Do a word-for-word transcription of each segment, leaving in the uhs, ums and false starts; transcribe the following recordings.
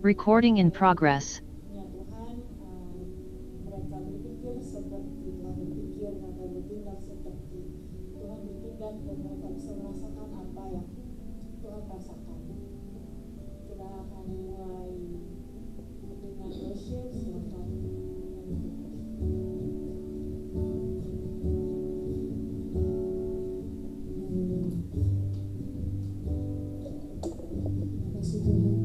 Recording in progress. Ya Tuhan, uh, mereka berpikir seperti Tuhan berpikir, mereka bertindak seperti Tuhan bertindak, dan mereka bisa merasakan apa yang Tuhan rasakan. Kita akan mulai dengan worship, silakan menyanyikan worship. Terima kasih Tuhan.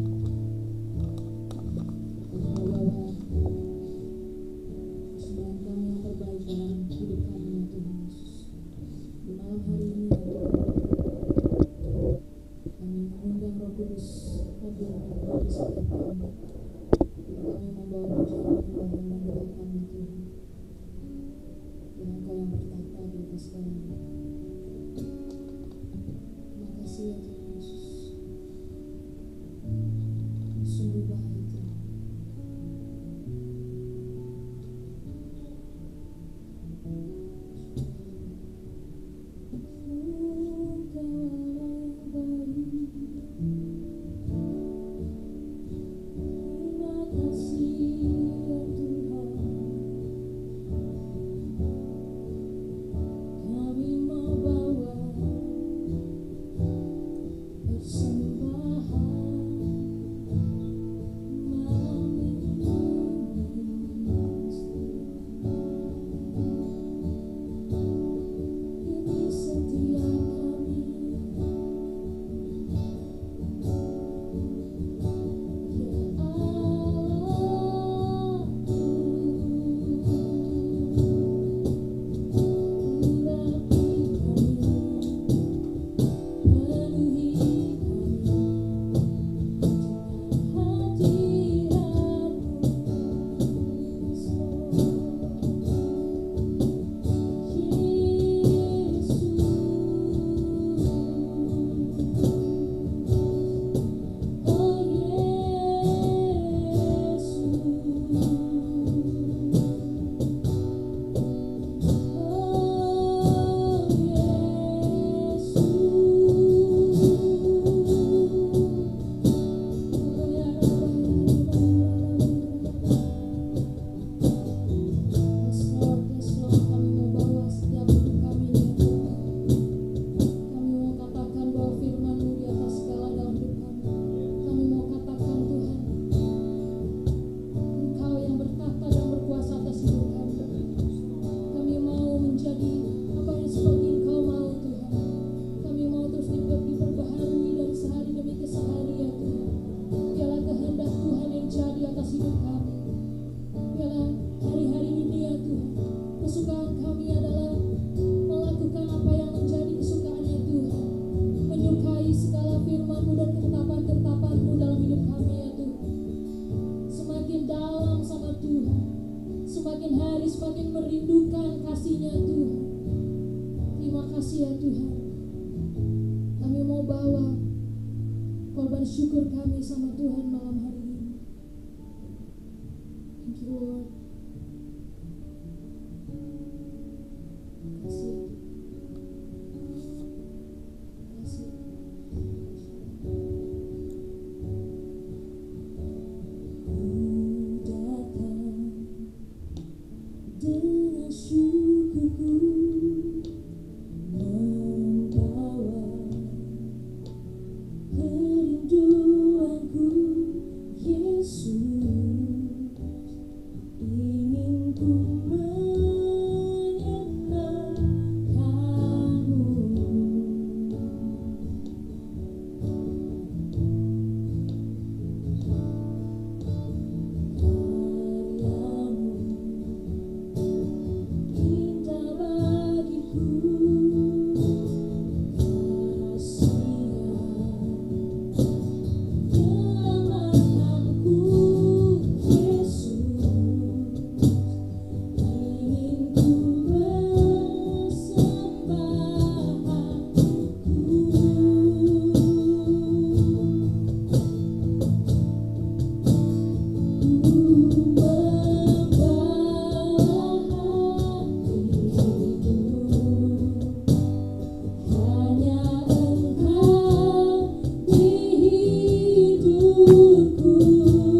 Hidupku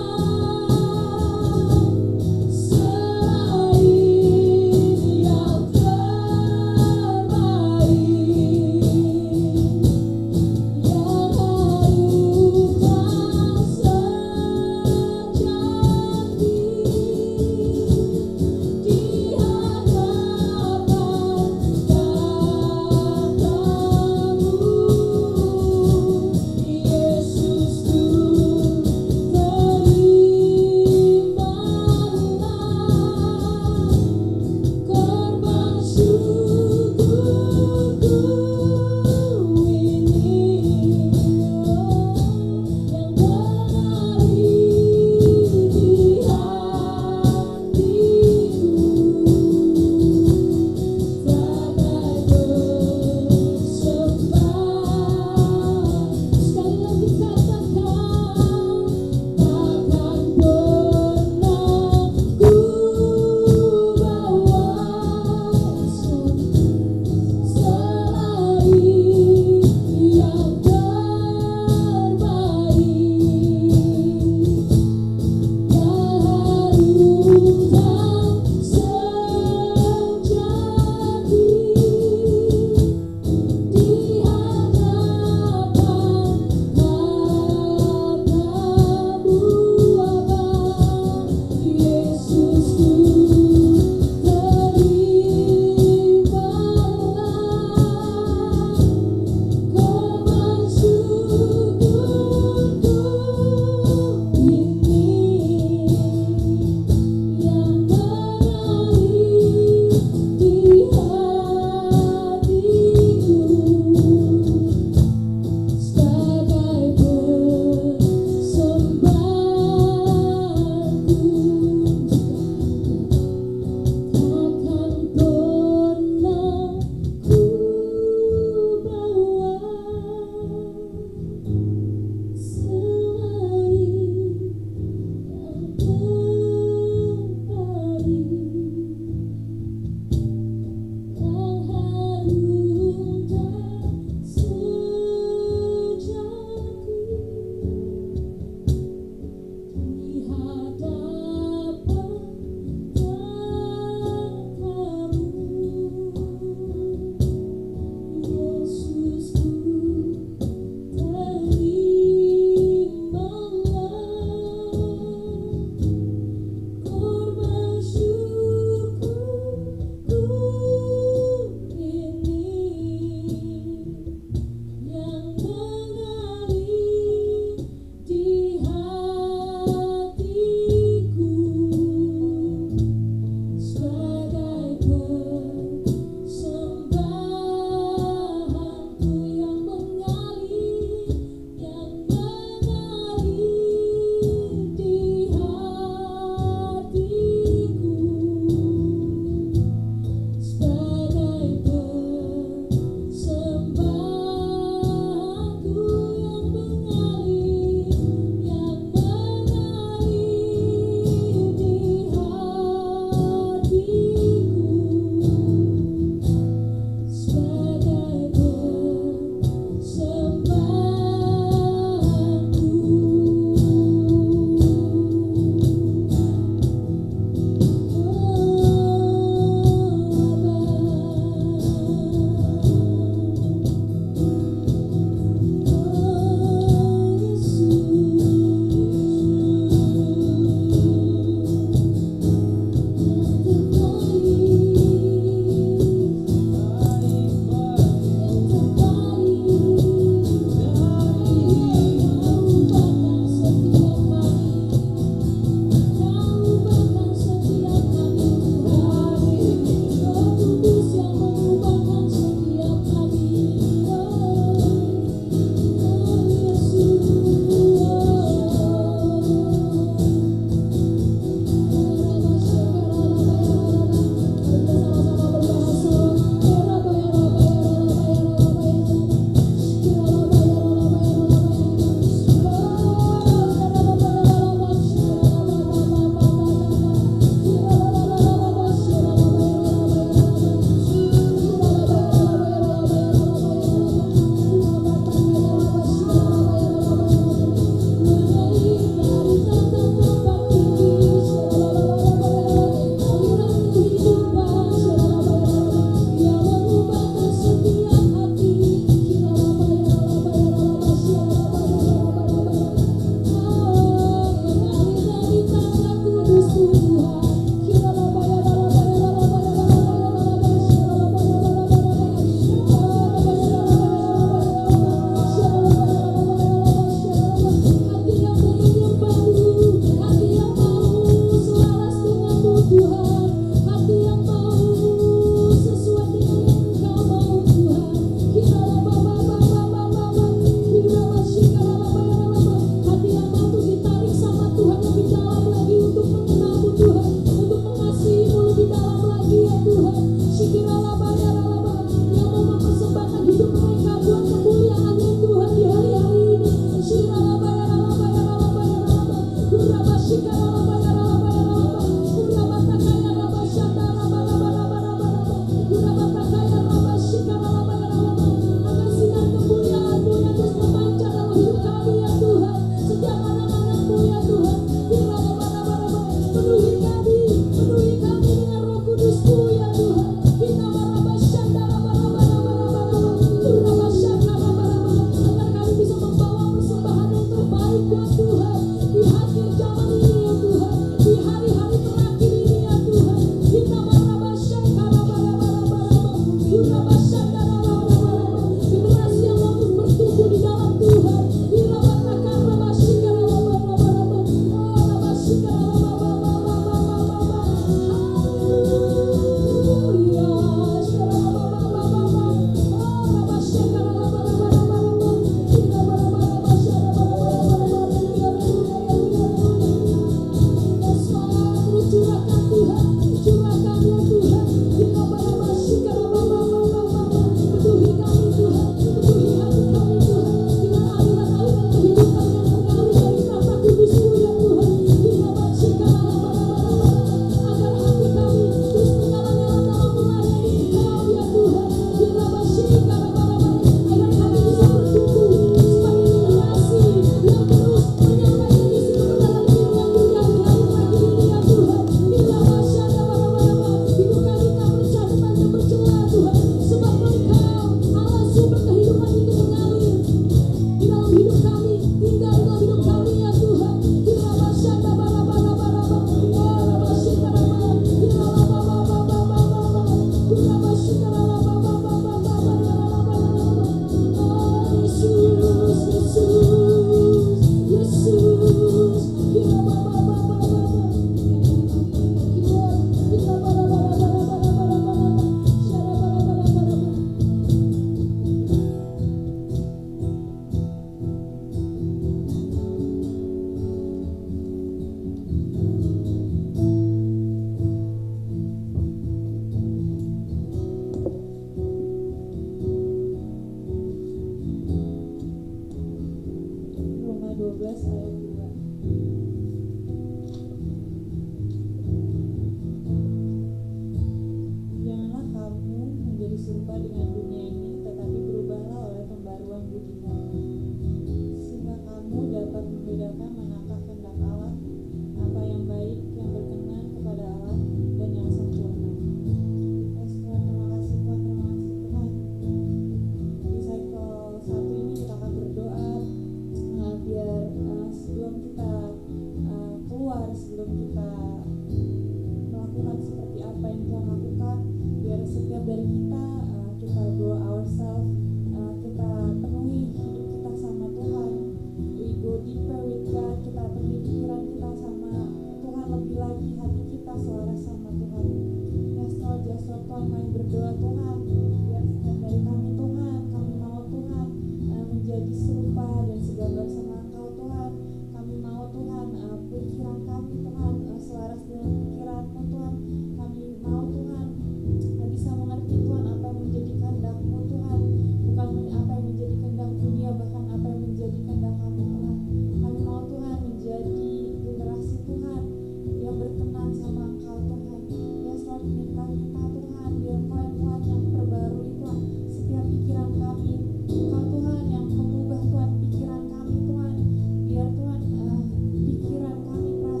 pikiran kami,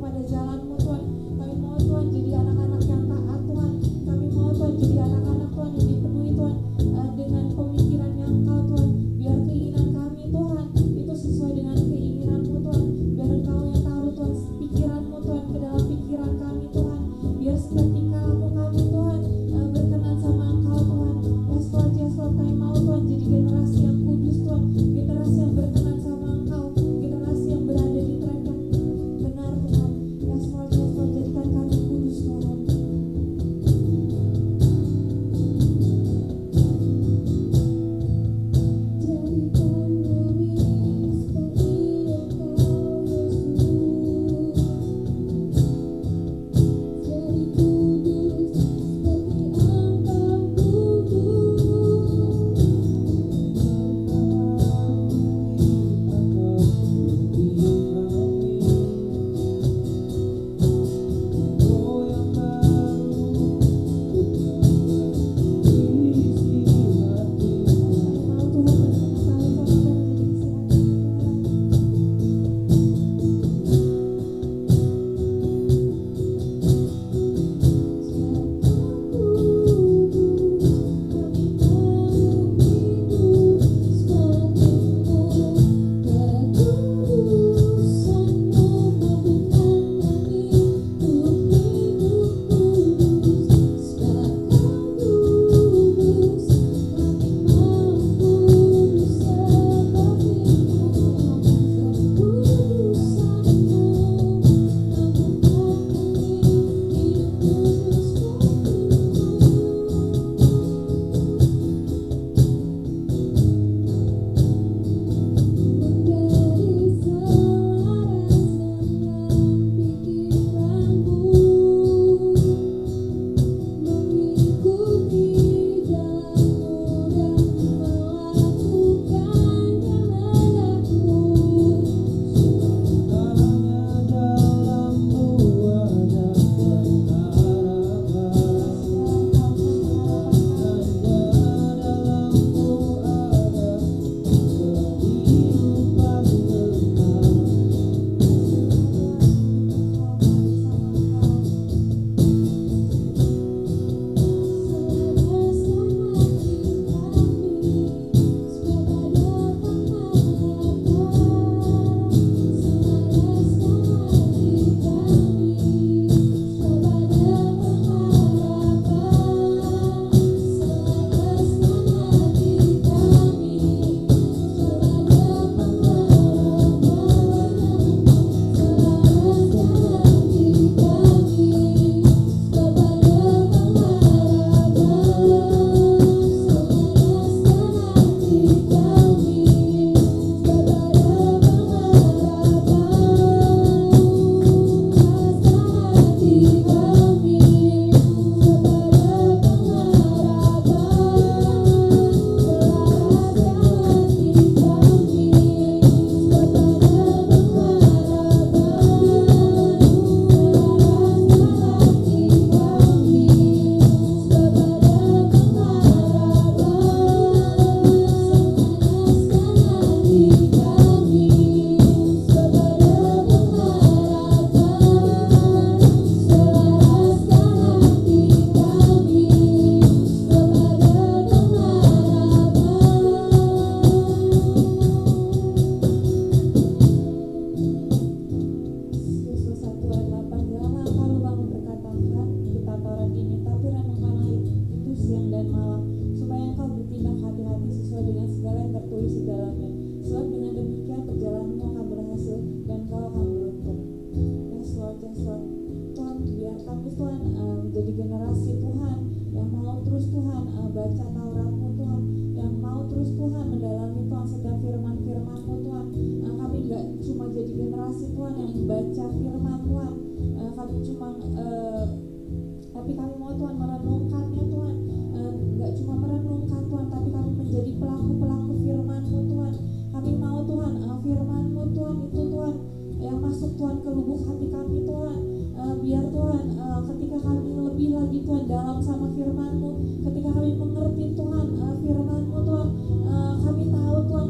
kepada jalan-Mu Tuhan. Kami mau Tuhan jadi anak-anak yang taat Tuhan. Kami mau Tuhan jadi anak-anak Tuhan yang dipenuhi Tuhan uh, dengan pemikiran yang Engkau Tuhan. Biar keinginan kami Tuhan itu sesuai dengan keinginan-Mu Tuhan. Biar Engkau yang taruh Tuhan pikiran-Mu Tuhan ke dalam pikiran kami Tuhan. Biar setiap tingkah laku kami Tuhan uh, berkenan sama Engkau Tuhan. Yes Lord, yes Lord, kami mau Tuhan jadi generasi yang kudus Tuhan, generasi yang berkenan sama Engkau, generasi yang berada di track yang benar Tuhan. Yes Lord, yes Lord, jadikan kami kudus Tuhan.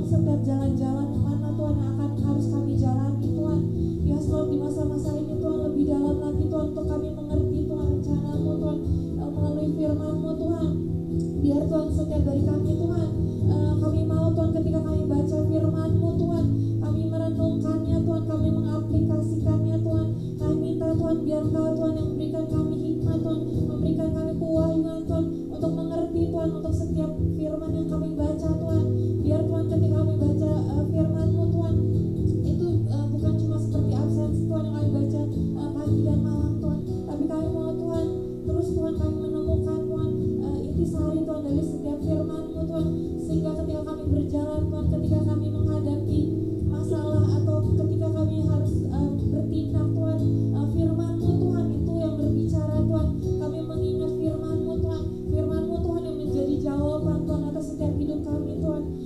Jalan-jalan yang mana Tuhan yang akan harus kami jalani Tuhan. Ya Lord, di masa-masa ini Tuhan Tuhan, biar Engkau Tuhan yang memberikan kami hikmat Tuhan, memberikan kami kewahyuan Tuhan, untuk mengerti Tuhan, untuk setiap firman yang kami baca Tuhan. Biar Tuhan ketika kami baca uh, firman-Mu Tuhan, itu uh, bukan cuma seperti absensi Tuhan yang kami baca uh, pagi dan malam Tuhan, tapi kami mau Tuhan, terus Tuhan kami menemukan Tuhan uh, intisari Tuhan dari setiap firman-Mu Tuhan, sehingga ketika kami berjalan Tuhan, ketika kami menghadapi masalah atau ketika kami harus uh, bertindak Tuhan, uh, firman-Mu Tuhan itu yang berbicara Tuhan. Kami mengingat firman-Mu Tuhan, firman-Mu Tuhan yang menjadi jawaban Tuhan atas setiap hidup kami Tuhan.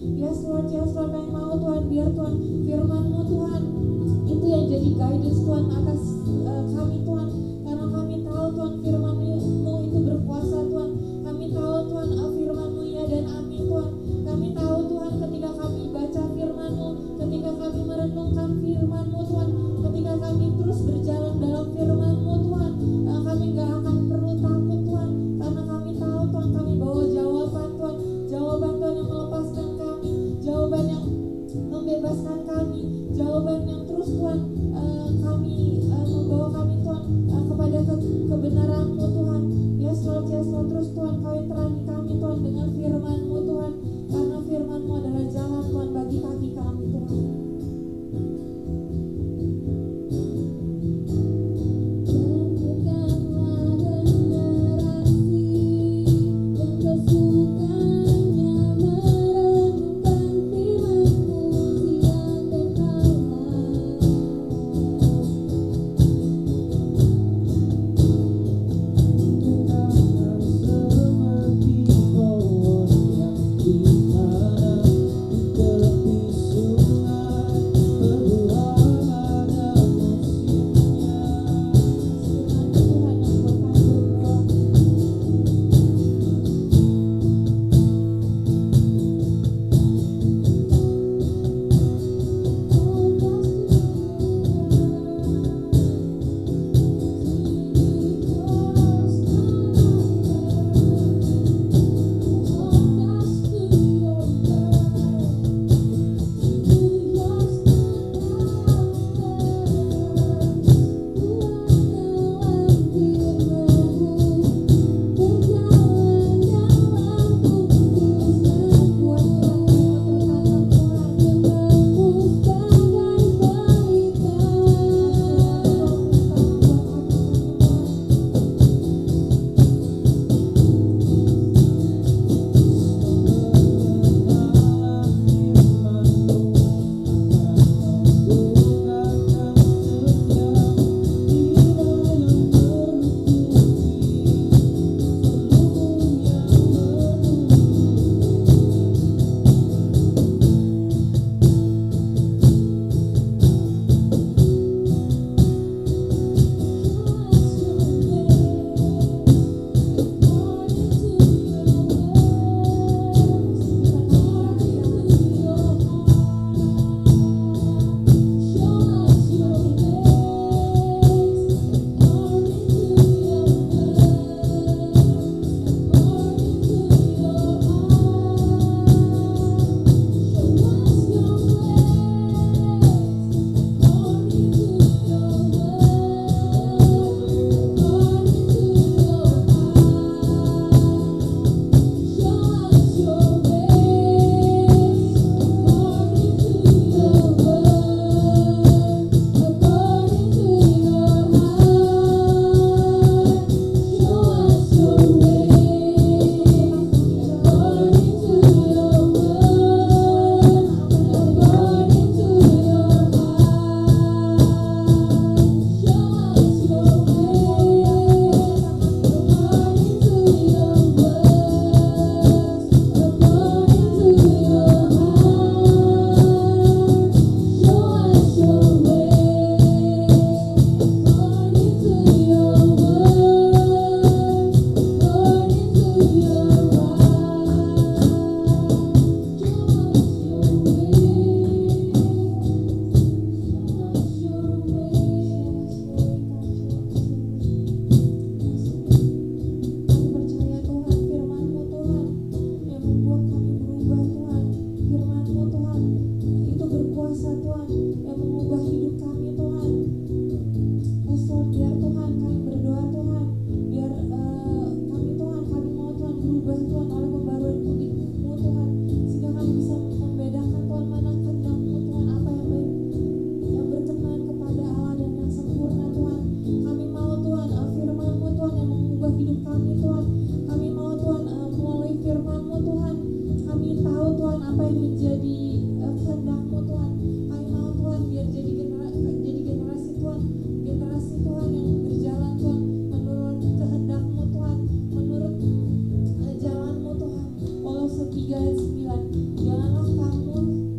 hidup kami Tuhan. Kami mau Tuhan uh, melalui firman-Mu Tuhan, kami tahu Tuhan apa yang menjadi uh, kehendak-Mu Tuhan. Kami mau Tuhan biar jadi generasi, jadi generasi Tuhan, generasi Tuhan yang berjalan Tuhan menurut kehendak-Mu Tuhan, menurut uh, jalan-Mu Tuhan. Kolose tiga ayat sembilan, janganlah kamu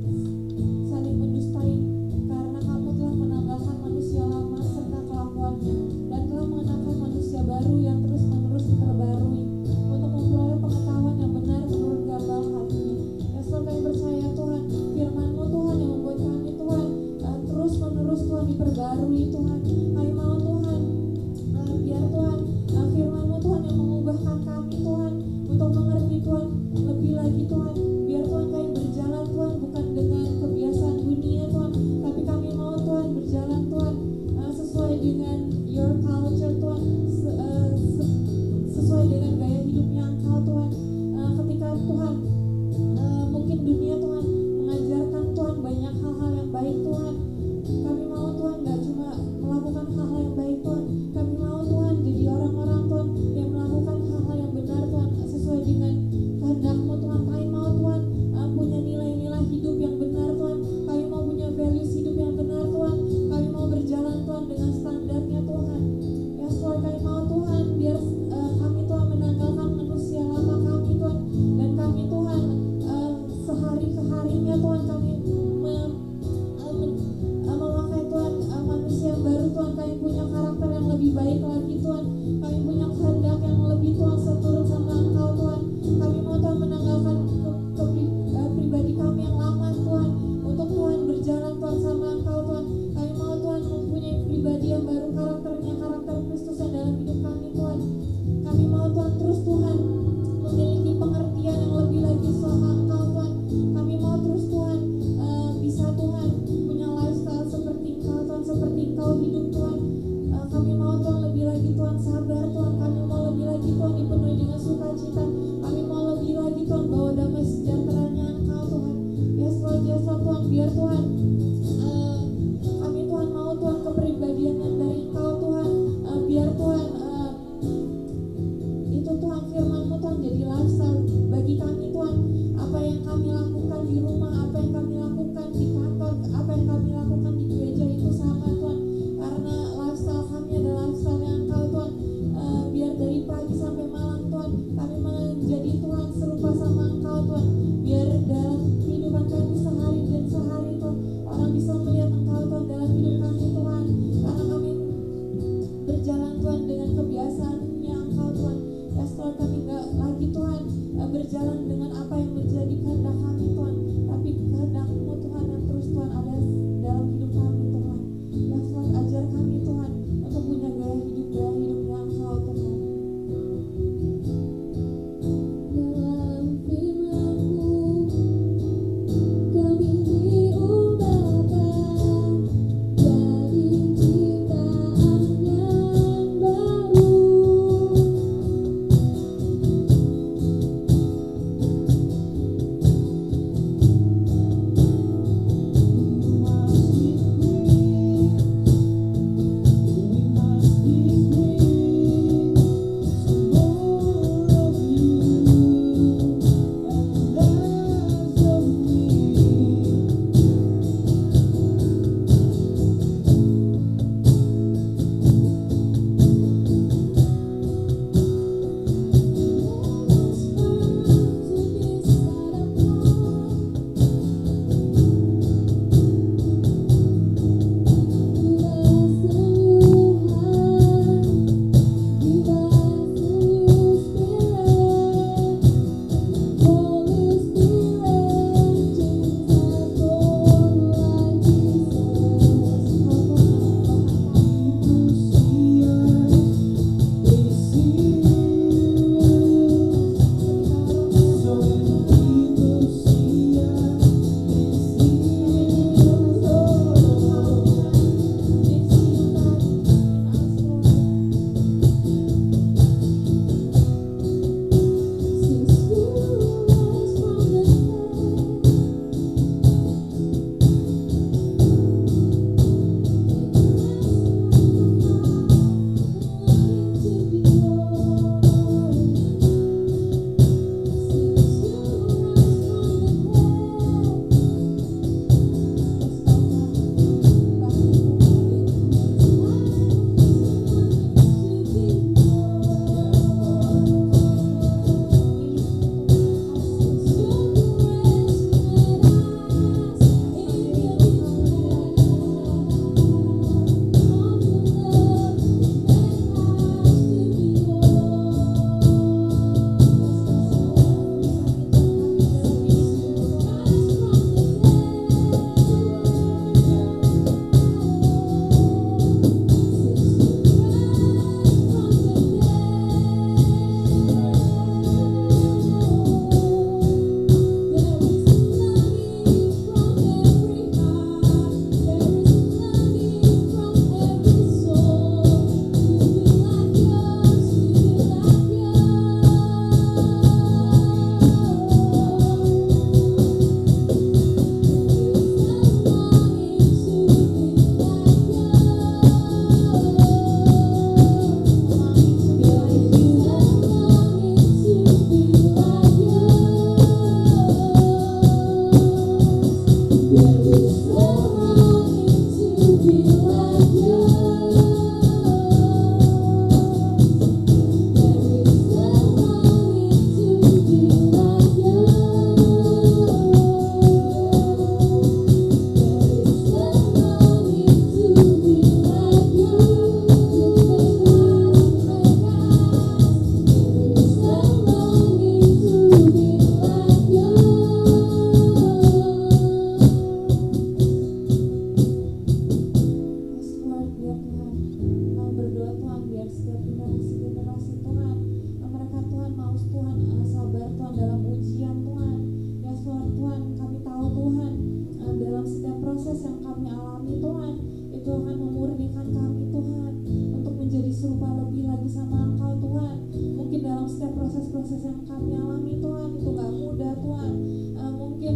saling mendustai, karena kamu telah menanggalkan manusia lama serta kelakuannya, dan telah mengenakan manusia baru yang terus-menerus diperbarui untuk memperoleh pengetahuan yang benar menurut gambar hatinya. Ya Tuhan, kami percaya Tuhan, firman-Mu Tuhan yang membuat kami Tuhan uh, terus-menerus Tuhan diperbarui Tuhan. Kami mau Tuhan uh, biar Tuhan uh, firman-Mu Tuhan yang mengubahkan kami Tuhan untuk mengerti Tuhan lebih lagi Tuhan. Biar Tuhan kami berjalan Tuhan bukan dengan kebiasaan dunia Tuhan, tapi kami mau Tuhan berjalan Tuhan uh, sesuai dengan your culture Tuhan, se- uh, se- sesuai dengan gaya hidupnya Engkau Tuhan. Uh, ketika Tuhan uh, mungkin dunia Tuhan mengajarkan Tuhan banyak hal-hal yang baik Tuhan, kami mau Tuhan gak cuma melakukan hal-hal yang baik Tuhan, kami mau Tuhan jadi orang-orang Tuhan yang melakukan hal-hal yang benar Tuhan sesuai dengan kehendak-Mu Tuhan. Kami mau Tuhan uh, punya nilai-nilai hidup yang benar Tuhan, kami mau punya values hidup yang benar Tuhan, kami mau berjalan Tuhan dengan standarnya Tuhan. Ya Tuhan, kami mau Tuhan biar uh, kami Tuhan menanggalkan manusia lama kami Tuhan, dan kami Tuhan uh, sehari ke-harinya Tuhan kami me- uh, men- uh, memakai Tuhan uh, manusia yang baru Tuhan. Kami punya karakter yang lebih baik lagi Tuhan, kami punya kehendak yang lebih Tuhan seturut sama Engkau Tuhan. Kami mau Tuhan menanggalkan ke, ke, uh, pribadi kami yang lama Tuhan, untuk Tuhan berjalan Tuhan sama Engkau Tuhan. Kami mau Tuhan mempunyai pribadi yang baru, karakternya karakter Kristus yang dalam hidup kami Tuhan. Kami mau Tuhan terus Tuhan memiliki pengertian yang lebih lagi sama Engkau Tuhan. Kami mau terus Tuhan uh, bisa Tuhan punya lifestyle seperti Engkau Tuhan, seperti Engkau hidup Tuhan. Uh, kami mau Tuhan lebih lagi Tuhan sabar Tuhan, kami mau lebih lagi Tuhan dipenuhi dengan sukacita, kami mau lebih lagi Tuhan bawa damai sejahteranya Engkau Tuhan. Yes Lord, yes Lord Tuhan, biar Tuhan uh, kami Tuhan mau Tuhan kepribadian yang dari Engkau Tuhan, uh, biar Tuhan uh, itu Tuhan firman-Mu Tuhan jadi lifestyle bagi kami Tuhan. Apa yang kami lakukan di rumah, apa yang kami lakukan di kantor, apa yang kami lakukan di gereja itu sama Tuhan, karena lifestyle kami adalah lifestyle yang Engkau Tuhan. Uh, biar dari pagi sampai malam Tuhan kami menjadi Tuhan serupa sama Engkau Tuhan. Biar dalam kehidupan kami sehari dan sehari Tuhan orang bisa melihat Engkau Tuhan dalam hidup kami Tuhan, karena kami berjalan Tuhan dengan kebiasaannya Engkau Tuhan. Ya Tuhan, kami gak lagi Tuhan uh, berjalan dengan apa yang menjadi kehendak kami Tuhan, tapi kehendak-Mu Tuhan yang terus Tuhan ada dalam hidup kami Tuhan. Ya Tuhan, ajar kami Tuhan untuk punya gaya hidup, gaya hidupnya Engkau Tuhan. Dalam firman-Mu kami diubahkan jadi ciptaan yang baru. bersama Engkau Tuhan. Mungkin dalam setiap proses-proses yang kami alami Tuhan itu gak mudah Tuhan. uh, Mungkin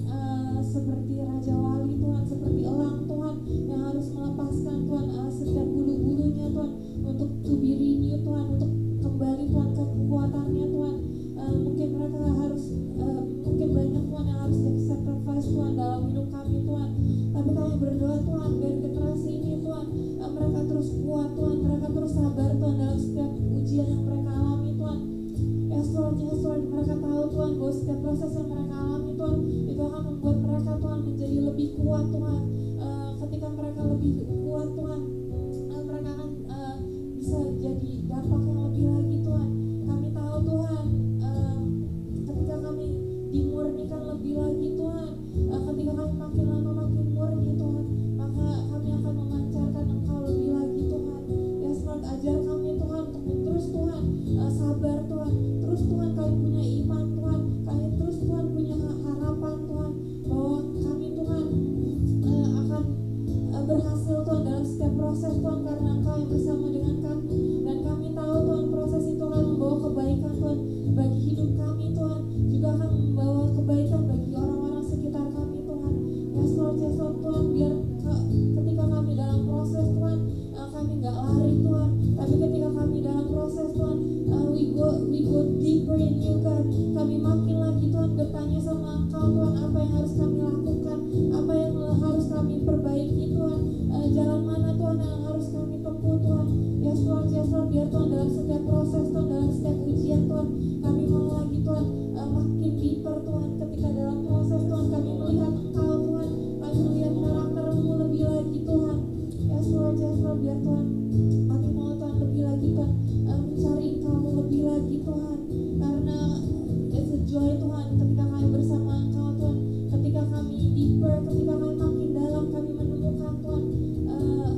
uh, seperti Raja Wali Tuhan, seperti elang Tuhan yang harus melepaskan Tuhan uh, setiap bulu-bulunya Tuhan untuk to be renewed Tuhan, untuk kembali Tuhan ke kekuatannya Tuhan. uh, Mungkin mereka harus uh, mungkin banyak Tuhan yang harus take sacrifice Tuhan dalam hidup kami Tuhan. Tapi kami berdoa Tuhan biar generasi ini Tuhan uh, mereka terus kuat Tuhan, mereka terus sabar Tuhan dalam setiap ujian yang mereka alami Tuhan. Yes Lord, yes Lord, mereka tahu Tuhan bahwa setiap proses yang mereka alami Tuhan itu akan membuat mereka Tuhan menjadi lebih kuat Tuhan. uh, Ketika mereka lebih kuat Tuhan, uh, mereka akan uh, bisa jadi dampak yang lebih lagi Tuhan. Kami tahu Tuhan, uh, ketika kami dimurnikan lebih lagi Tuhan, uh, ketika kami makin lama makin murni Tuhan, maka kami akan memancarkan Engkau lebih lagi Tuhan. Yes Lord, ajar kami Tuhan untuk terus Tuhan uh, sabar Tuhan, terus Tuhan kami punya iman Tuhan, kami terus Tuhan punya harapan Tuhan bahwa kami Tuhan uh, akan uh, berhasil Tuhan dalam setiap proses Tuhan, karena Engkau yang bersama dengan kami. Dan kami tahu Tuhan proses itu akan membawa kebaikan Tuhan bagi hidup kami Tuhan, juga akan membawa kebaikan bagi orang-orang sekitar kami Tuhan. Yes Lord, yes Lord Tuhan, biar ke- ketika kami dalam proses Tuhan, uh, kami gak lari Tuhan, tapi ketika kami dalam proses Tuhan, uh, we go we go deeper in you God. Kami makin lagi Tuhan bertanya sama Engkau Tuhan, apa yang harus kami lakukan, apa yang harus kami perbaiki Tuhan, uh, jalan mana Tuhan yang harus kami tempuh Tuhan. Yes Lord, yes Lord, biar Tuhan dalam setiap proses Tuhan, dalam setiap ujian Tuhan, kami mau lagi Tuhan uh, makin deeper Tuhan. Ketika dalam proses Tuhan kami melihat Engkau Tuhan, kami melihat karakter-Mu lebih lagi Tuhan. Yes Lord, yes Lord, biar Tuhan kami mau Tuhan lebih lagi Tuhan uh, mencari Engkau lebih lagi Tuhan, karena it's a joy Tuhan ketika kami bersama Engkau Tuhan. Ketika kami deeper, ketika kami makin dalam, kami menemukan Tuhan uh,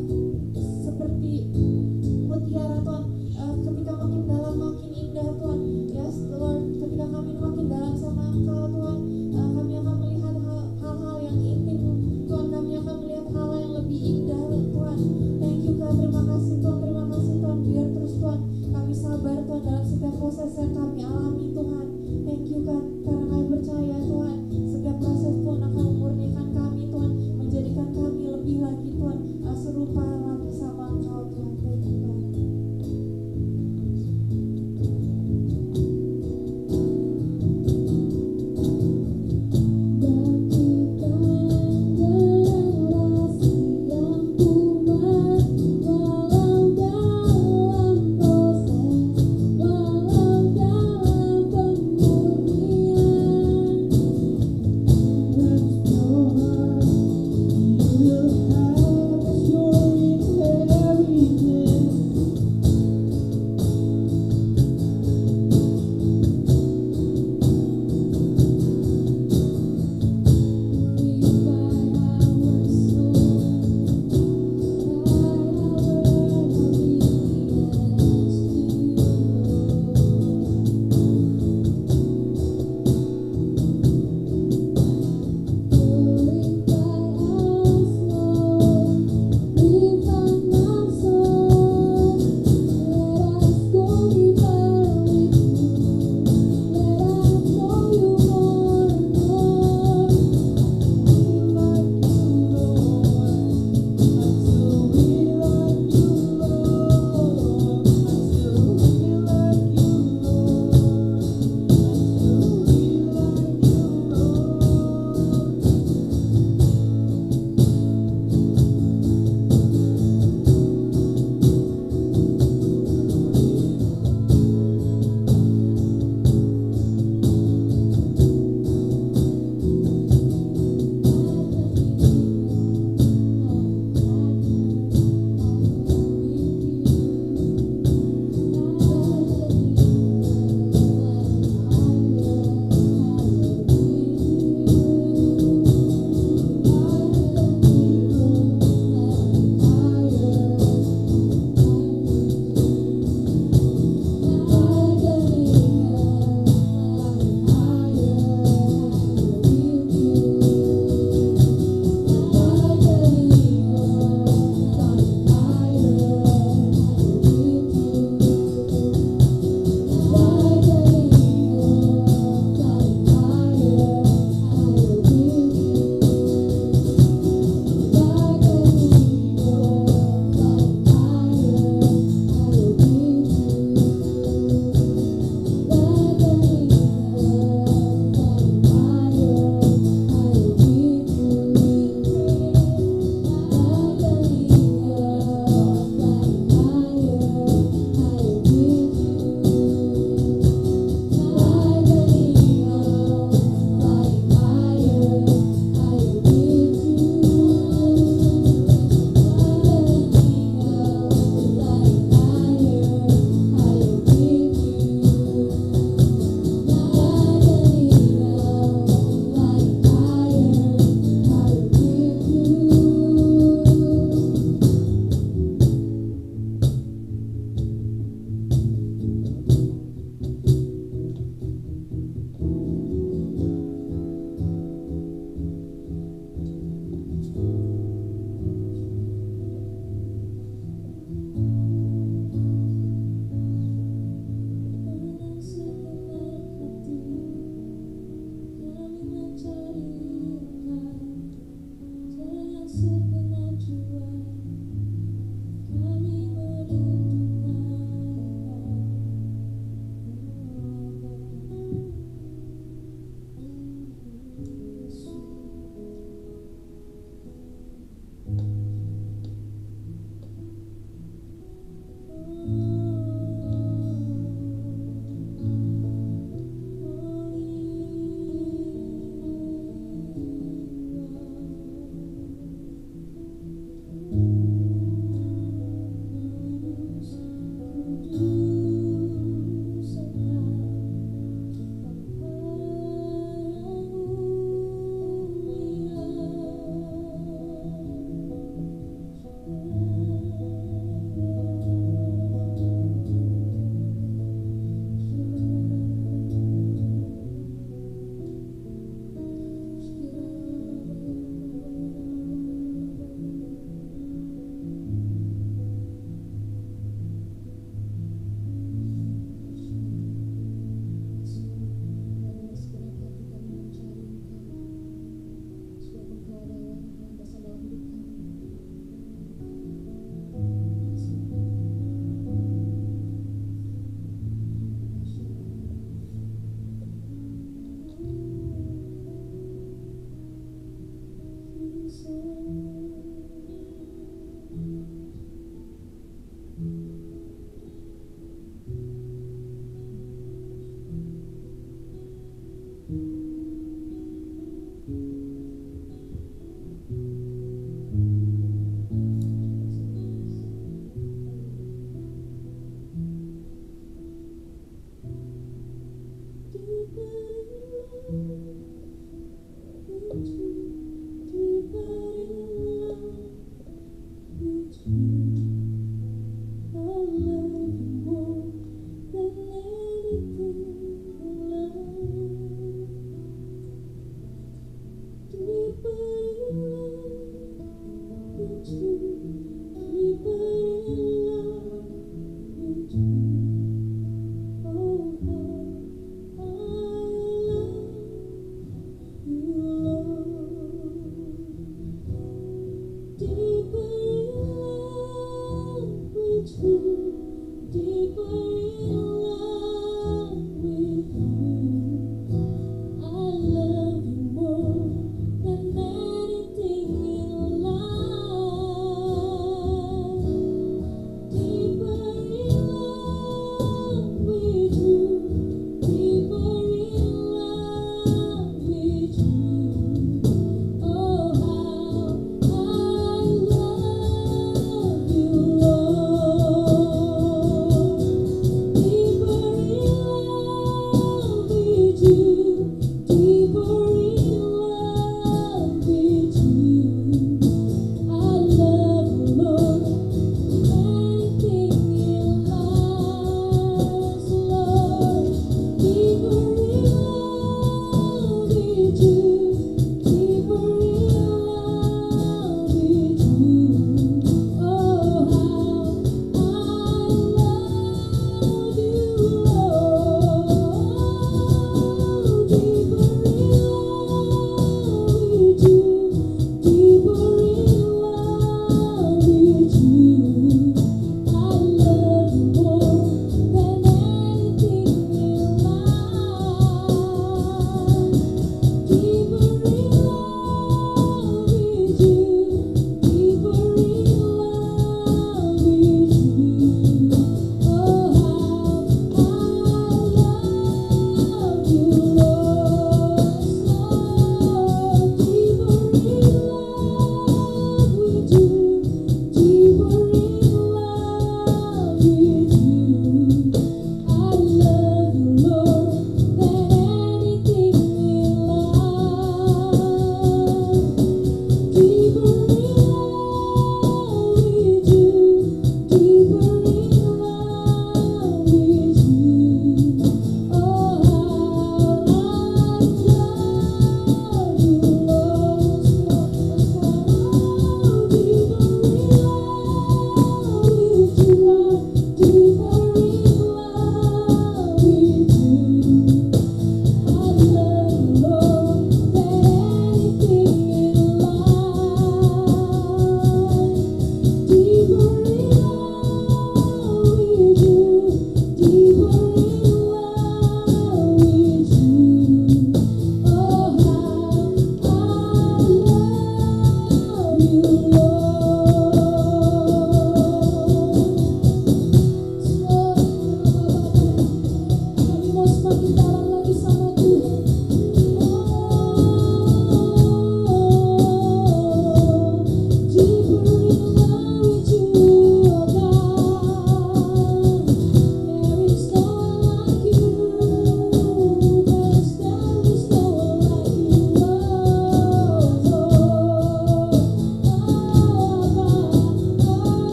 seperti mutiara Tuhan, uh, ketika makin dalam makin indah Tuhan. Yes Lord,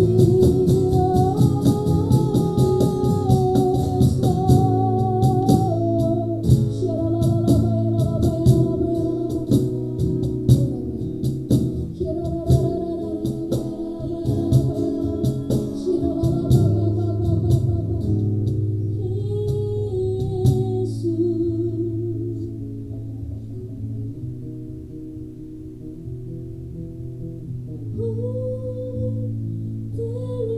There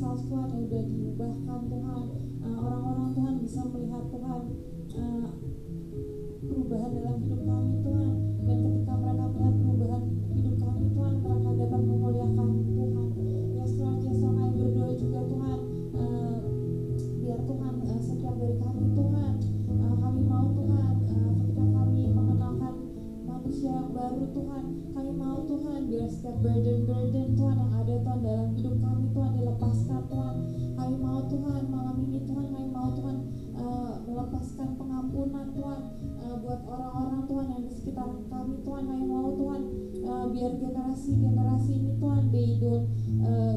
past self Tuhan yang udah diubahkan Tuhan. Uh, orang-orang Tuhan bisa melihat Tuhan uh, perubahan dalam hidup kami Tuhan, dan ketika mereka melihat perubahan hidup kami Tuhan, mereka dapat memuliakan Tuhan. Yes Lord, yes Lord, kami berdoa juga Tuhan, uh, biar Tuhan uh, setiap dari kami Tuhan, uh, kami mau Tuhan, uh, ketika kami mengenalkan manusia yang baru Tuhan, kami mau Tuhan biar setiap burden-burden Tuhan yang ada Tuhan dalam hidup kami Tuhan dilepaskan Tuhan. Kami mau Tuhan malam ini Tuhan, kami mau Tuhan uh, melepaskan pengampunan Tuhan uh, buat orang-orang Tuhan yang di sekitar kami Tuhan. Kami mau Tuhan uh, biar generasi-generasi ini Tuhan they don't uh,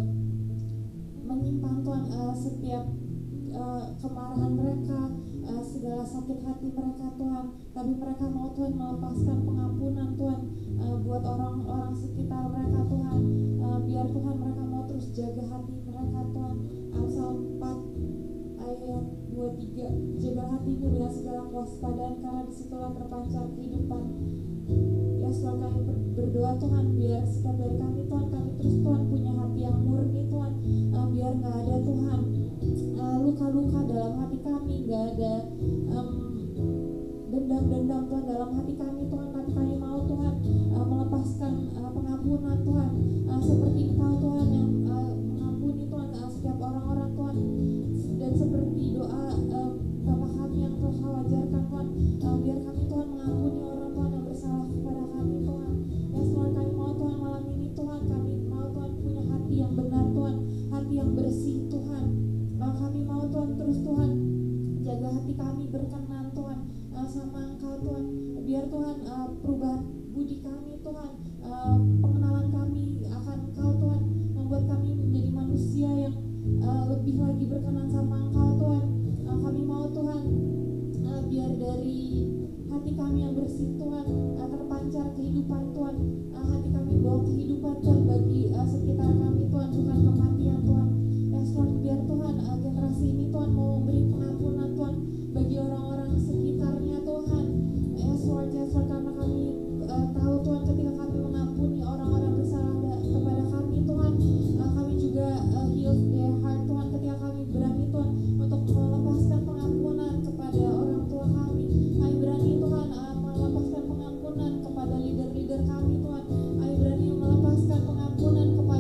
menyimpan Tuhan uh, setiap uh, kemarahan mereka, uh, segala sakit hati mereka Tuhan, tapi mereka mau Tuhan melepaskan pengampunan Tuhan uh, buat orang-orang sekitar mereka Tuhan, uh, biar Tuhan mereka mau terus jaga hati mereka Tuhan. Amsal empat ayat dua puluh tiga, jaga hatimu dengan segala kewaspadaan karena disitulah terpancar kehidupan. Ya selalu kami berdoa Tuhan biar setiap dari kami Tuhan, kami terus Tuhan punya hati yang murni Tuhan, uh, biar gak ada Tuhan uh, luka-luka dalam hati kami, gak ada um, dendam-dendam Tuhan dalam hati kami Tuhan, tapi kami mau Tuhan uh, melepaskan uh, pengampunan Tuhan, uh, seperti Engkau Tuhan yang uh, mengampuni Tuhan uh, setiap orang-orang Tuhan, dan seperti doa uh, Bapa kami yang telah Kau ajarkan Tuhan, uh, biar kami Tuhan mengampuni orang Tuhan yang bersalah kepada kami Tuhan. Ya selalu kami mau Tuhan malam ini Tuhan, kami mau Tuhan punya hati yang benar Tuhan, hati yang bersih Tuhan. uh, kami mau Tuhan terus Tuhan jaga hati kami berkenan Tuhan uh, sama Engkau Tuhan, biar Tuhan uh, perubahan budi kami Tuhan, uh, pengenalan kami akan Engkau Tuhan, membuat kami menjadi manusia yang uh, lebih lagi berkenan sama Engkau Tuhan. uh, kami mau Tuhan uh, biar dari hati kami yang bersih Tuhan uh, terpancar kehidupan Tuhan, uh, hati kami bawa kehidupan Tuhan bagi uh, sekitar kami Tuhan, bukan kematian Tuhan. Ya Lord, biar Tuhan uh, generasi ini Tuhan mau memberi pengampunan Tuhan bagi orang-orang sekitarnya Tuhan. Ya Lord, ya Lord, karena kami uh, tahu Tuhan ketika kami mengampuni orang-orang bersalah da- kepada kami Tuhan, uh, kami juga uh, heal their heart Tuhan, ketika kami berani Tuhan untuk melepaskan pengampunan kepada orang tua kami, kami berani Tuhan uh, melepaskan pengampunan kepada leader-leader kami Tuhan, kami berani melepaskan pengampunan kepada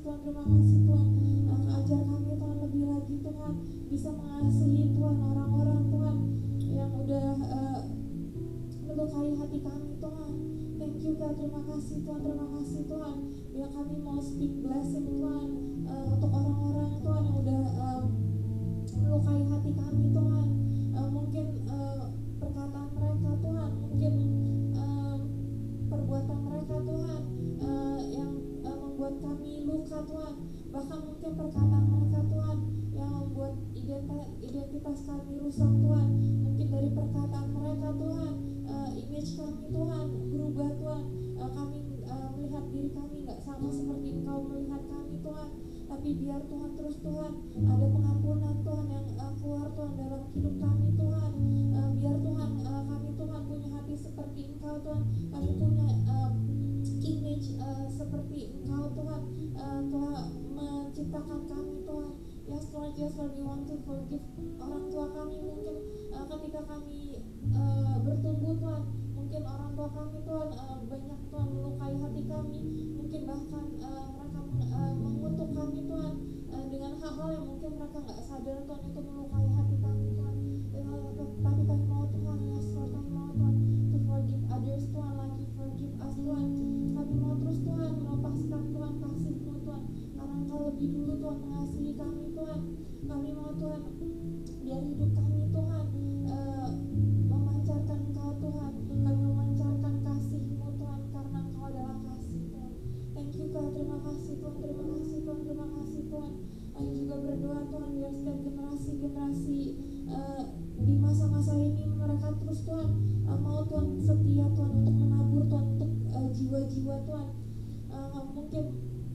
Tuhan, terima kasih Tuhan. Uh, ajar kami Tuhan lebih lagi Tuhan, bisa mengasihi Tuhan orang-orang Tuhan yang udah uh, melukai hati kami Tuhan. Thank you God, terima kasih Tuhan, terima kasih Tuhan. Bila kami mau speak blessing Tuhan uh, untuk orang-orang Tuhan yang udah uh, melukai hati kami Tuhan. Uh, mungkin uh, perkataan mereka Tuhan, mungkin uh, perbuatan mereka Tuhan uh, yang uh, membuat kami luka Tuhan. Bahkan mungkin perkataan mereka Tuhan yang membuat identitas, identitas kami rusak Tuhan. Mungkin dari perkataan mereka Tuhan, uh, image kami Tuhan berubah Tuhan. uh, Kami uh, melihat diri kami gak sama seperti Engkau melihat kami Tuhan. Tapi biar Tuhan terus Tuhan ada pengampunan Tuhan yang uh, keluar Tuhan dalam hidup kami Tuhan. uh, Biar Tuhan uh, kami Tuhan punya hati seperti Engkau Tuhan. Kami punya uh, image uh, seperti Engkau Tuhan. uh, Tuhan menciptakan kami Tuhan. Yes Lord, yes Lord, we want to forgive orang tua kami mungkin uh, ketika kami uh, bertumbuh Tuhan. Mungkin orang tua kami Tuhan uh, banyak Tuhan melukai hati kami. Mungkin bahkan uh, mereka uh, mengutuk kami Tuhan uh, dengan hal-hal yang mungkin mereka gak sadar Tuhan itu melukai hati kami Tuhan. uh, Tapi kami mau Tuhan, yes Lord, kami mau Tuhan to forgive others Tuhan like you forgive us Tuhan. Kami mau terus Tuhan melepaskan Tuhan kasih-Mu Tuhan, karena Engkau lebih dulu Tuhan mengasihi kami Tuhan. Kami mau Tuhan biar hidup kami Tuhan uh, memancarkan Engkau Tuhan. Kami memancarkan kasih-Mu Tuhan, karena Engkau adalah kasih Tuhan. Thank you God, terima kasih Tuhan, terima kasih Tuhan, terima kasih Tuhan. Kami juga berdoa Tuhan biar setiap generasi-generasi uh, di masa-masa ini mereka terus Tuhan uh, mau Tuhan setia Tuhan untuk menabur Tuhan untuk uh, jiwa-jiwa Tuhan. Uh, mungkin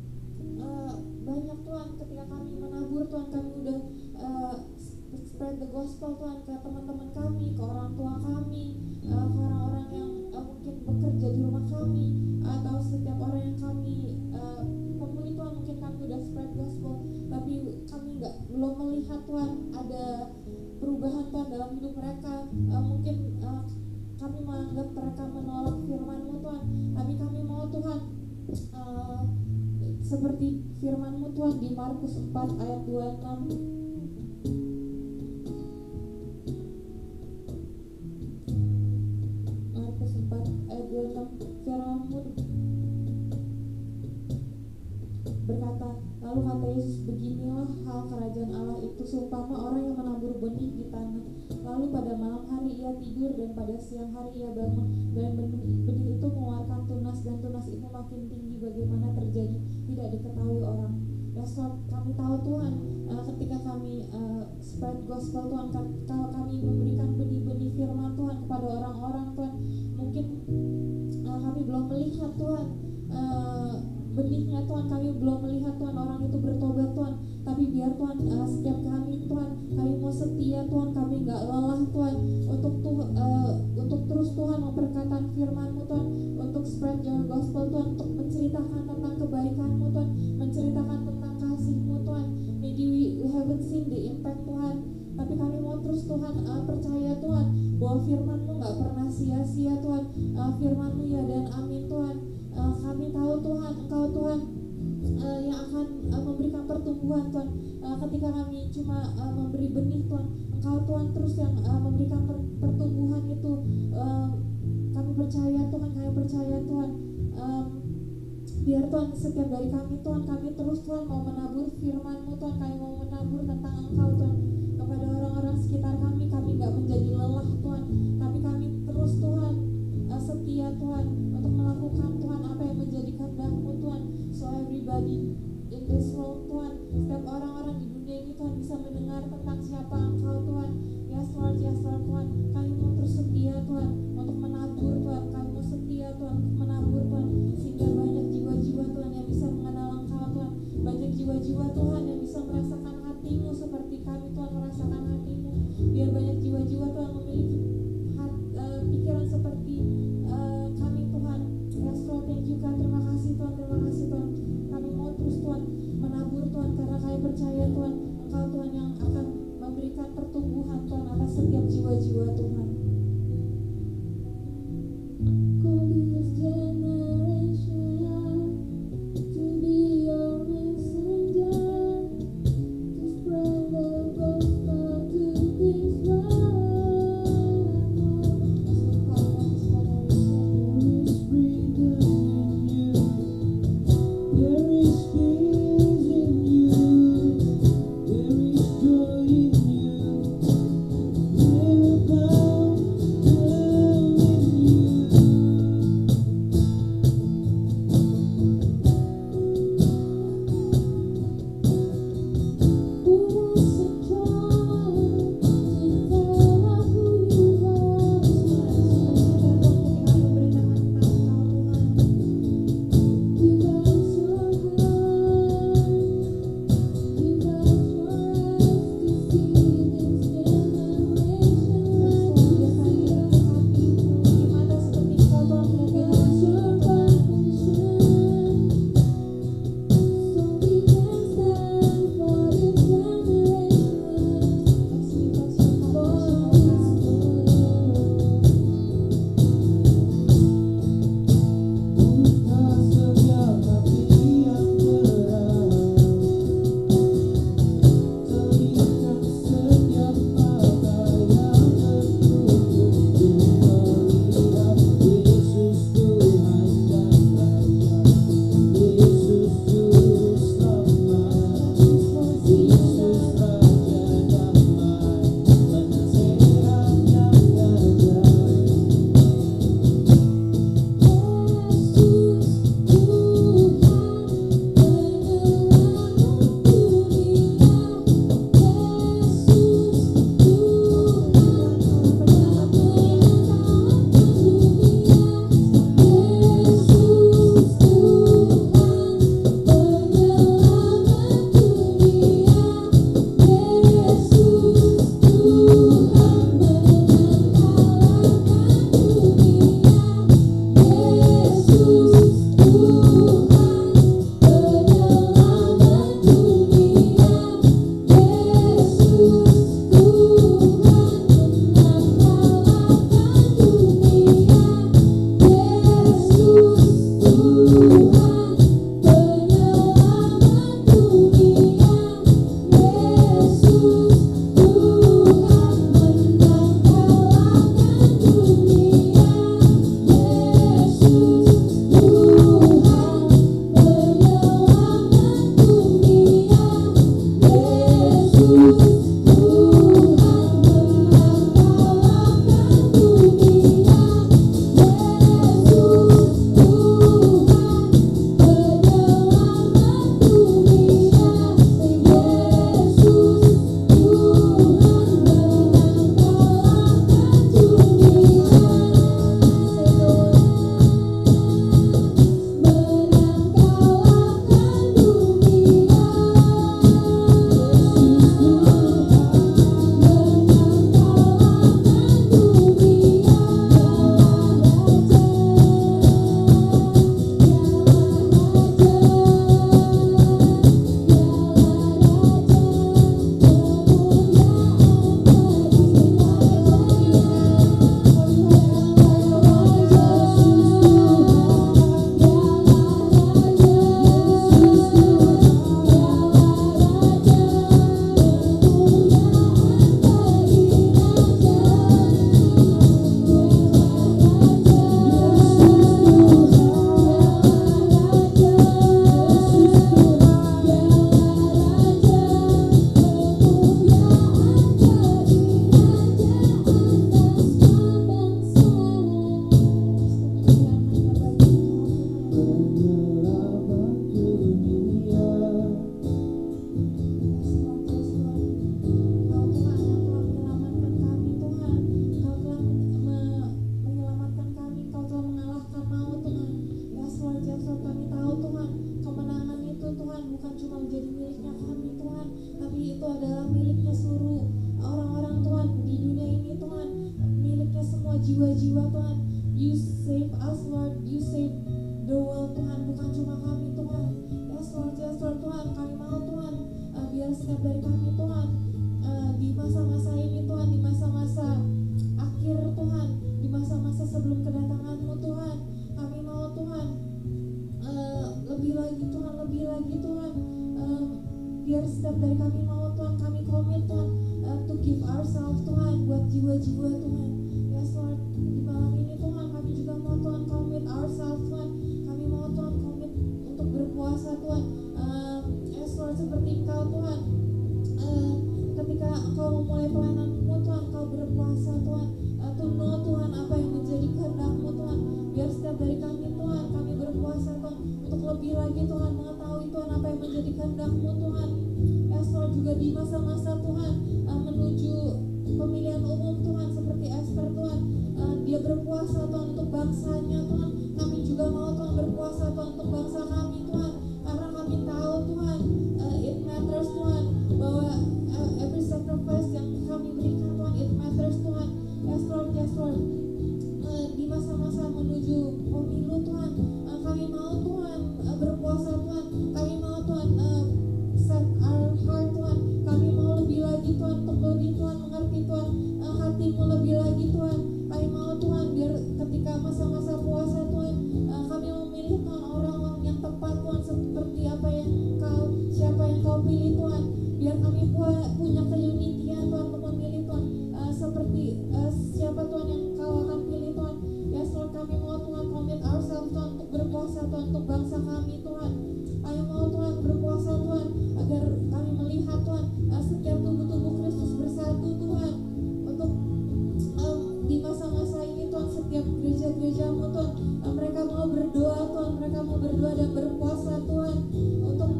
uh, banyak Tuhan ketika kami menabur Tuhan, kami udah uh, spread the gospel Tuhan ke teman-teman kami, ke orang tua kami, uh, ke orang-orang yang uh, mungkin bekerja di rumah kami, atau setiap orang yang kami uh, temui Tuhan. Mungkin kami udah spread gospel, tapi kami nggak belum melihat Tuhan ada perubahan Tuhan dalam hidup mereka. Uh, mungkin uh, kami menganggap mereka menolak firman-Mu Tuhan, tapi kami mau Tuhan uh, seperti firman-Mu Tuhan di Markus empat ayat dua puluh enam. Markus empat ayat dua puluh enam, firman-Mu berkata, lalu kata Yesus, beginilah hal kerajaan Allah itu seumpama orang yang menabur benih di tanah. Lalu pada malam hari ia tidur, dan pada siang hari ia bangun, dan benih, benih itu mengeluarkan tunas, dan tunas itu makin tinggi. Bagaimana terjadi tidak diketahui orang. Ya Lord, kami tahu Tuhan, uh, ketika kami uh, spread gospel Tuhan, kalau kami memberikan benih-benih firman Tuhan kepada orang-orang Tuhan, mungkin uh, kami belum melihat Tuhan uh, benihnya Tuhan, kami belum melihat Tuhan orang itu bertobat Tuhan. Tapi biar Tuhan uh, setiap kami Tuhan, kami mau setia Tuhan, kami gak lelah Tuhan untuk tuh uh, untuk terus Tuhan memperkatakan firman-Mu Tuhan, untuk spread your gospel Tuhan, untuk menceritakan tentang kebaikan-Mu Tuhan, menceritakan tentang kasih-Mu Tuhan. Maybe we, we haven't seen the impact Tuhan, tapi kami mau terus Tuhan uh, percaya Tuhan bahwa firman-Mu gak pernah sia-sia Tuhan. uh, Firman-Mu ya dan amin Tuhan. Uh, kami tahu Tuhan, Engkau Tuhan uh, yang akan uh, memberikan pertumbuhan Tuhan. Uh, ketika kami cuma uh, memberi benih Tuhan, Engkau Tuhan terus yang uh, memberikan per- pertumbuhan itu. uh, Kami percaya Tuhan, kami percaya Tuhan. um, Biar Tuhan setiap dari kami Tuhan, kami terus Tuhan mau menabur firman-Mu Tuhan, kami mau menabur tentang Engkau Tuhan kepada orang-orang sekitar kami. Kami gak menjadi lelah Tuhan, tapi kami terus Tuhan uh, setia Tuhan untuk melakukan Tuhan apa yang menjadi kehendak-Mu Tuhan. So everybody in this world Tuhan, setiap orang-orang di dunia ini Tuhan bisa mendengar tentang siapa Engkau Tuhan. Yes Lord, yes Lord Tuhan, kami mau terus setia Tuhan untuk menabur Tuhan, kami mau setia Tuhan untuk menabur Tuhan, sehingga banyak jiwa-jiwa Tuhan yang bisa mengenal Engkau Tuhan, banyak jiwa-jiwa Tuhan yang bisa merasakan hati-Mu seperti kami Tuhan merasakan hati-Mu. Biar banyak jiwa-jiwa Tuhan memiliki hat, uh, pikiran seperti uh, kami Tuhan. Yes Lord, thank you God, terima kasih Tuhan, terima kasih Tuhan. Kami mau terus Tuhan menabur Tuhan, karena kami percaya Tuhan, Engkau Tuhan yang akan memberikan pertumbuhan Tuhan atas setiap jiwa-jiwa Tuhan. Call this generation to be your message. bukan cuma menjadi miliknya kami Tuhan, tapi itu adalah miliknya seluruh orang-orang Tuhan di dunia ini Tuhan, miliknya semua jiwa-jiwa Tuhan. You save us Lord, you save the world Tuhan, bukan cuma kami Tuhan. Yes Lord, yes Lord Tuhan, kami mau Tuhan, uh, biar setiap dari kami Tuhan, uh, di masa-masa ini Tuhan, di masa-masa akhir Tuhan, di masa-masa sebelum kedatangan-Mu Tuhan, kami mau Tuhan, uh, lebih lagi Tuhan, lebih lagi Tuhan, um, biar setiap dari kami mau Tuhan, kami komit Tuhan, uh, to give ourselves Tuhan, buat jiwa-jiwa Tuhan. Yes Lord, di malam ini Tuhan, kami juga mau Tuhan commit ourselves Tuhan, kami mau Tuhan commit untuk berpuasa Tuhan. um, Yes Lord, seperti Engkau Tuhan, uh, ketika Engkau memulai pelayanan-Mu Tuhan, Engkau berpuasa Tuhan, uh, to know Tuhan apa yang menjadi kehendak-Mu Tuhan, biar setiap dari kami Tuhan, kami berpuasa Tuhan untuk lebih lagi Tuhan mengetahui Tuhan apa yang menjadi kehendak-Mu Tuhan. Yes Lord, juga di masa-masa Tuhan, uh, menuju pemilihan umum Tuhan, seperti Esther Tuhan, uh, dia berpuasa Tuhan untuk bangsanya Tuhan, kami juga mau Tuhan berpuasa Tuhan untuk bangsa kami Tuhan, karena kami tahu Tuhan, uh, it matters Tuhan, bahwa uh, every sacrifice yang kami berikan Tuhan, it matters Tuhan. Yes Lord, yes Lord, uh, di masa-masa menuju pemilu Tuhan, uh, kami mau Tuhan uh, berpuasa Tuhan, kami mau Tuhan uh, set our heart Tuhan, kami mau lebih lagi Tuhan untuk lebih Tuhan mengerti Tuhan, uh, hati-Mu lebih lagi Tuhan, kami mau Tuhan biar ketika masa-masa puasa Tuhan, uh, kami memilih Tuhan orang-orang yang tepat Tuhan, seperti apa yang Kau, siapa yang Kau pilih Tuhan, biar kami pu- punya keunitian Tuhan untuk memilih Tuhan, uh, seperti uh, siapa Tuhan yang Kau akan pilih Tuhan. Yes Lord, kami mau Tuhan commit ourselves Tuhan untuk berpuasa Tuhan untuk bangsa kami Tuhan, kami mau Tuhan berpuasa Tuhan agar kami melihat Tuhan, uh, setiap tubuh-tubuh Kristus bersatu Tuhan, untuk um, di masa-masa ini Tuhan, setiap gereja-gereja-Mu Tuhan, uh, mereka mau berdoa Tuhan, mereka mau berdoa dan berpuasa Tuhan untuk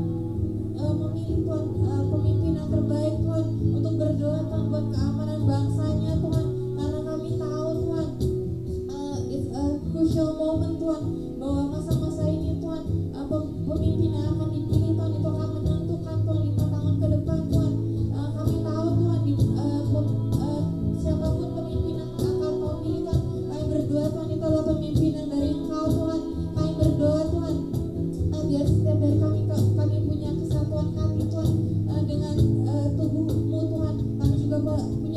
uh, memilih Tuhan uh, pemimpin yang terbaik Tuhan, untuk berdoa Tuhan buat keamanan bangsanya Tuhan, karena kami tahu Tuhan, uh, it's a crucial moment Tuhan, bahwa masa-masa ini Tuhan, uh, pemimpin yang akan dipilih Tuhan itu akan menentukan Tuhan lima tahun ke depan Tuhan. Uh, kami tahu Tuhan, di, uh, pem, uh, siapapun pemimpin yang akan Kau pilih Tuhan, kami berdoa Tuhan itu adalah pemimpin yang dari Engkau Tuhan, kami berdoa Tuhan, uh, biar setiap dari kami kami punya kesatuan hati Tuhan, uh, dengan uh, tubuh-Mu Tuhan, kami juga punya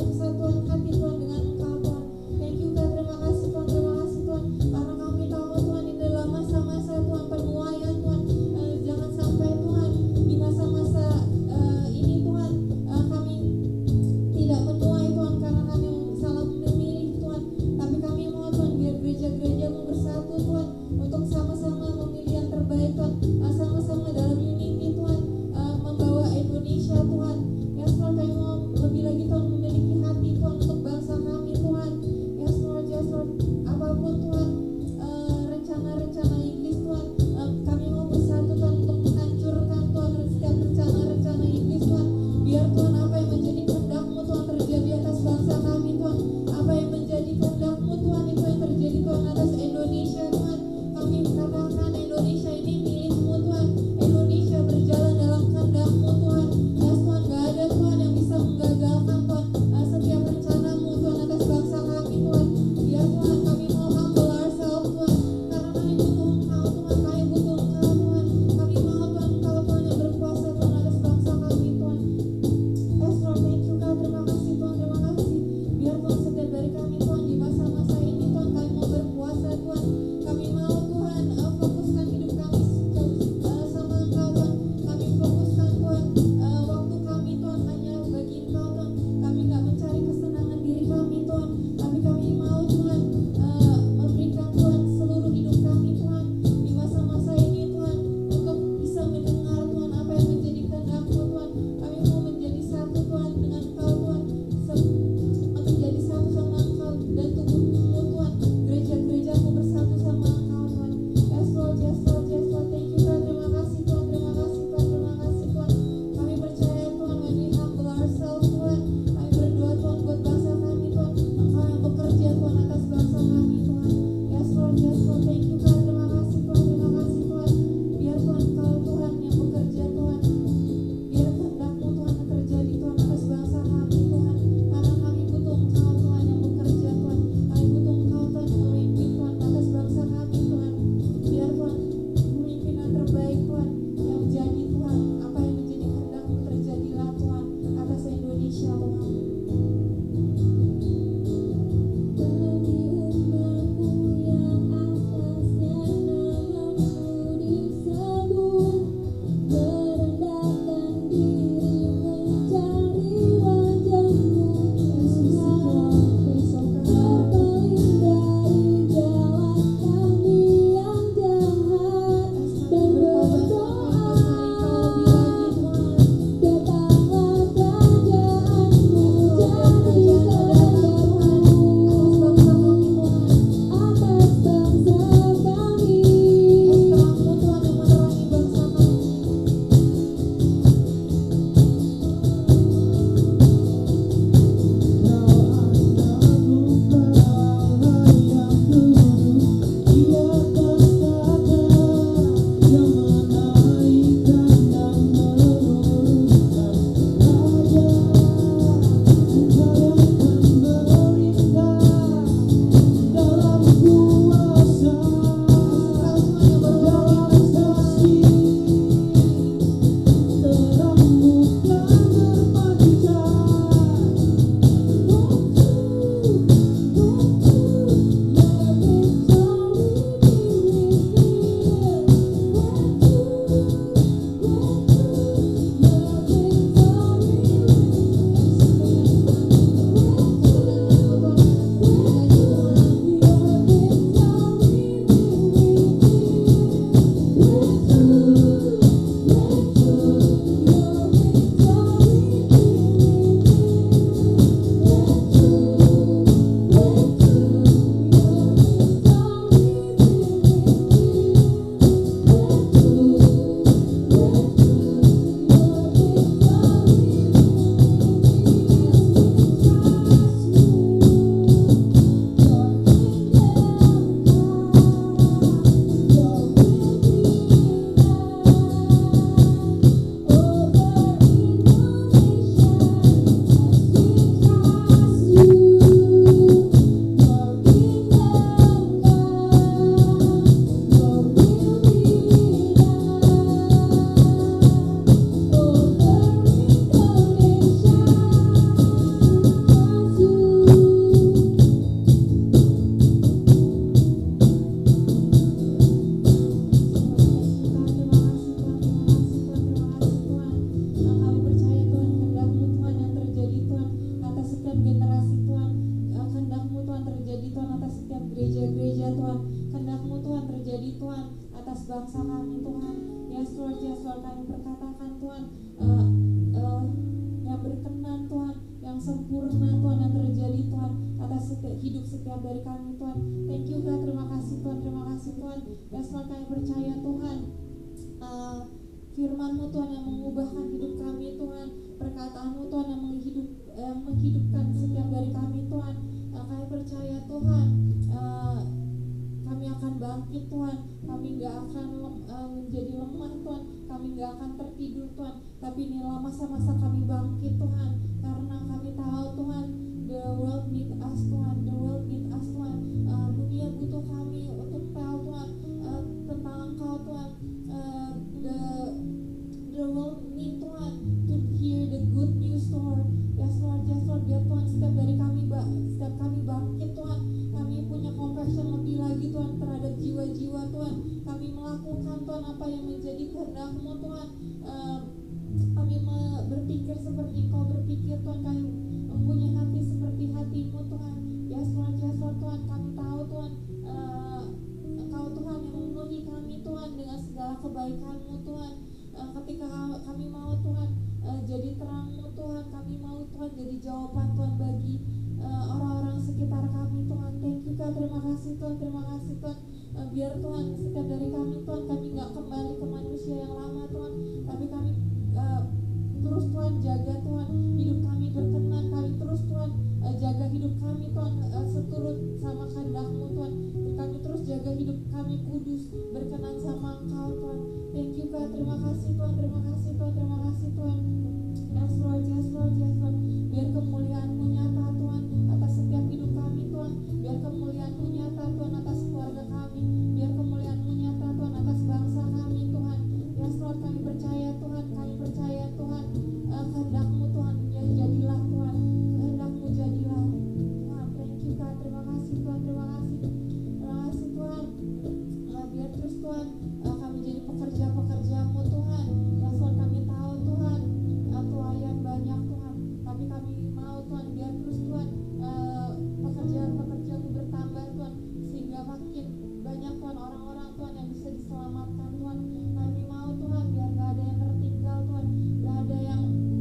setiap hidup setiap dari kami Tuhan. Thank you God, terima kasih Tuhan, terima kasih Tuhan. Yes Lord, kami percaya Tuhan, uh, firman-Mu Tuhan yang mengubahkan hidup kami Tuhan, perkataan-Mu Tuhan yang menghidup, yang menghidupkan setiap dari kami Tuhan. Uh, kami percaya Tuhan, uh, kami akan bangkit Tuhan, kami gak akan lem, uh, menjadi lemah Tuhan, kami gak akan tertidur Tuhan, tapi inilah masa-masa kami bangkit Tuhan, karena kami tahu Tuhan, the world need us Tuhan, the world need us Tuhan, uh, dunia butuh kami untuk tahu Tuhan, uh, tentang Engkau Tuhan, uh, the the world need Tuhan to hear the good news Lord. Yes Lord, yes Lord, biar Tuhan setiap dari kami, setiap kami bangkit Tuhan, kami punya compassion lebih lagi Tuhan terhadap jiwa-jiwa Tuhan, kami melakukan Tuhan apa yang menjadi kehendak-Mu Tuhan, uh, kami berpikir seperti Engkau berpikir Tuhan, kami mempunyai hati seperti hati-Mu Tuhan. Yes Lord, yes Lord Tuhan, kami tahu Tuhan, uh, Engkau Tuhan yang memenuhi kami Tuhan dengan segala kebaikan-Mu Tuhan. Uh, ketika kami mau Tuhan uh, jadi terang-Mu Tuhan, kami mau Tuhan jadi jawaban Tuhan bagi uh, orang-orang sekitar kami Tuhan. Thank you God, terima kasih Tuhan, terima kasih Tuhan. Uh, biar Tuhan setiap dari kami Tuhan, kami gak kembali ke manusia yang lama Tuhan, tapi kami uh, terus Tuhan jaga Tuhan hidup kami berkenan, kami terus Tuhan uh, jaga hidup kami Tuhan uh, seturut sama kehendak-Mu Tuhan, kami terus jaga hidup kami kudus berkenan sama Engkau Tuhan. Thank you God, terima kasih Tuhan, terima kasih Tuhan, terima kasih Tuhan. Yes Lord, yes Lord, yes Lord, biar kemuliaan-Mu nyata Tuhan atas setiap hidup kami Tuhan, biar kemuliaan-Mu nyata Tuhan atas keluarga kami, biar kemuliaan-Mu nyata Tuhan atas bangsa kami Tuhan. Yes Lord, kami percaya Tuhan, kami percaya Tuhan, uh, kehendak-Mu Tuhan, ya jadilah Tuhan, kehendak-Mu jadilah Tuhan. Thank you God, terima kasih Tuhan, terima kasih, terima kasih Tuhan. Uh, biar terus Tuhan uh, kami jadi pekerja-pekerja-Mu Tuhan. Yes Lord, kami tahu Tuhan uh, pelayan banyak Tuhan, tapi kami mau Tuhan biar terus Tuhan uh, pekerjaan-pekerja-Mu bertambah Tuhan, sehingga makin banyak Tuhan orang-orang Tuhan yang bisa diselamatkan Tuhan. Kami mau Tuhan biar gak ada yang tertinggal Tuhan, gak ada yang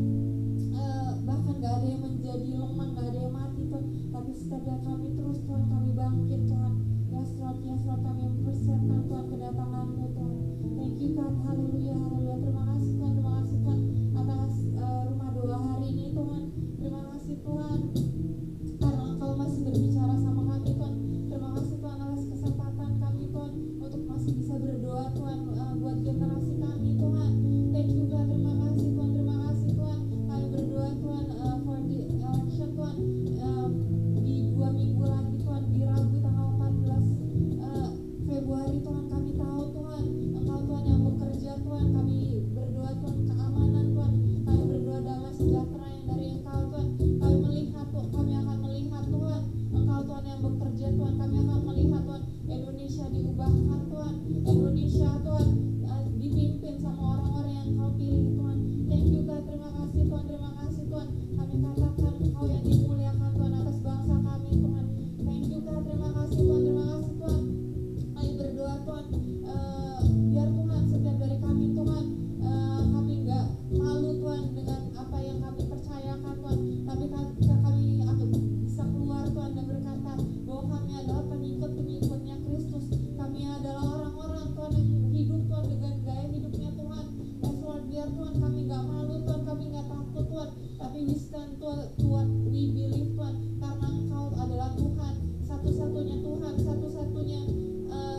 uh, bahkan gak ada yang menjadi lemah, gak ada yang mati Tuhan, tapi setiap dari kami terus Tuhan kami bangkit Tuhan. Yes Lord, yes Lord, kami mempersiapkan Tuhan kedatangan-Mu Tuhan. Thank you God, haleluya, haleluya. Terima kasih Tuhan, terima kasih Tuhan atas uh, rumah doa hari ini Tuhan. Terima kasih Tuhan karena Engkau masih berbicara sama kami Tuhan. Terima kasih Tuhan atas kesempatan kami Tuhan untuk masih bisa berdoa Tuhan uh, buat generasi kami Tuhan. Thank you God, terima kasih Tuhan, terima kasih Tuhan. Kami berdoa Tuhan uh, for the election Tuhan, uh, di dua minggu lagi Tuhan, di Rabu tanggal empat belas uh, Februari Tuhan. Kami tahu Tuhan Engkau Tuhan yang bekerja Tuhan. Kami berdoa Tuhan keamanan Tuhan, kami berdoa damai sejahtera yang dari Engkau Tuhan. Kami melihat Tuhan, kami akan melihat Tuhan Engkau Tuhan yang bekerja Tuhan. Kami akan melihat Tuhan Indonesia diubahkan Tuhan, Indonesia Tuhan uh, dipimpin sama orang-orang yang Engkau pilih Tuhan. Thank you God, terima kasih Tuhan, terima kasih Tuhan. Kami katakan Engkau yang dimuliakan Tuhan atas bangsa kami Tuhan. Thank you God, terima kasih Tuhan, terima kasih Tuhan. Kami berdoa Tuhan uh, biar Tuhan setiap dari kami Tuhan uh, kami gak malu Tuhan dengan apa yang kami percayakan Tuhan, tapi kami akan bisa keluar Tuhan dan berkata bahwa kami adalah pengikut-pengikutnya Kristus. Kami adalah orang-orang Tuhan yang hidup Tuhan dengan gaya hidupnya Tuhan. Yes Lord, biar Tuhan kami gak malu Tuhan, kami gak takut Tuhan, tapi we stand Tuhan, Tuhan we believe Tuhan, karena Engkau adalah Tuhan, satu-satunya Tuhan, satu-satunya uh,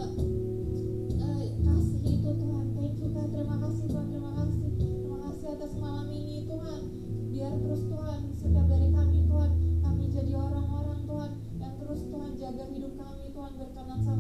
uh, kasih itu Tuhan. Thank you God, terima kasih Tuhan, terima kasih, terima kasih atas malam ini Tuhan. Biar terus Tuhan setiap dari kami Tuhan, kami jadi orang-orang Tuhan yang terus Tuhan jaga hidup kami Tuhan berkenan sama